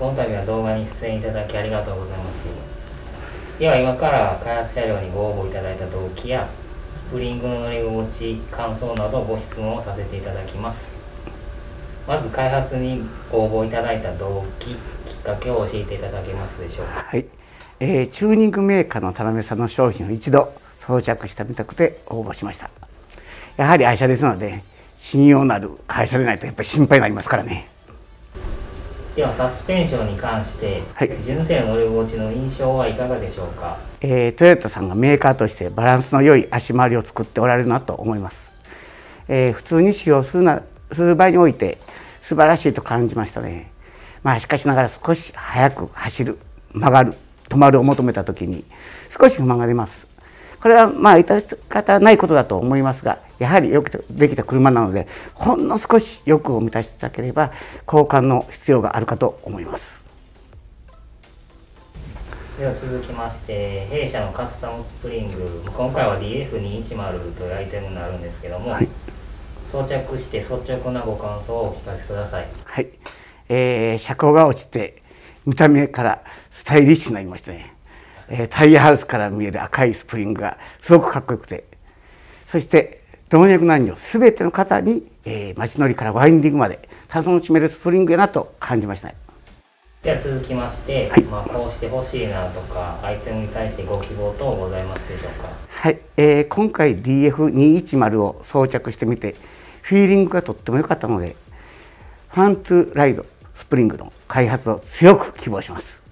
この度は動画に出演いただきありがとうございます。では今から開発車両にご応募いただいた動機やスプリングの乗り心地、感想などご質問をさせていただきます。まず開発にご応募いただいた動機、きっかけを教えていただけますでしょうか。 はい、チューニングメーカーの田辺さんの商品を一度装着してみたくて応募しました。やはり愛車ですので、信用のある会社でないとやっぱり心配になりますからね。 ではサスペンションに関して、 はい、 純正の乗り心地の印象はいかがでしょうか。 トヨタさんがメーカーとしてバランスの良い足回りを作っておられるなと思います。普通に使用する場合において素晴らしいと感じましたね。しかしながら少し速く走る、曲がる、止まるを求めた時に少し不満が出ます。これは致し方ないことだと思いますが、やはりよくできた車なので、ほんの少し欲を満たしたければ交換の必要があるかと思います。 では続きまして、弊社のカスタムスプリング、今回は DF210 というアイテムになるんですけども、はい、装着して率直なご感想をお聞かせください。 はい、車高が落ちて見た目からスタイリッシュになりましたね。タイヤハウスから見える赤いスプリングがすごくかっこよくて、そして老若男女すべての方に、街乗りからワインディングまで楽しめるスプリングやなと感じましたね。 では続きまして、はい、こうして欲しいなとかアイテムに対してご希望等ございますでしょうか。 はい、今回 DF210 を装着してみてフィーリングがとっても良かったので、ファントゥライドスプリングの開発を強く希望します。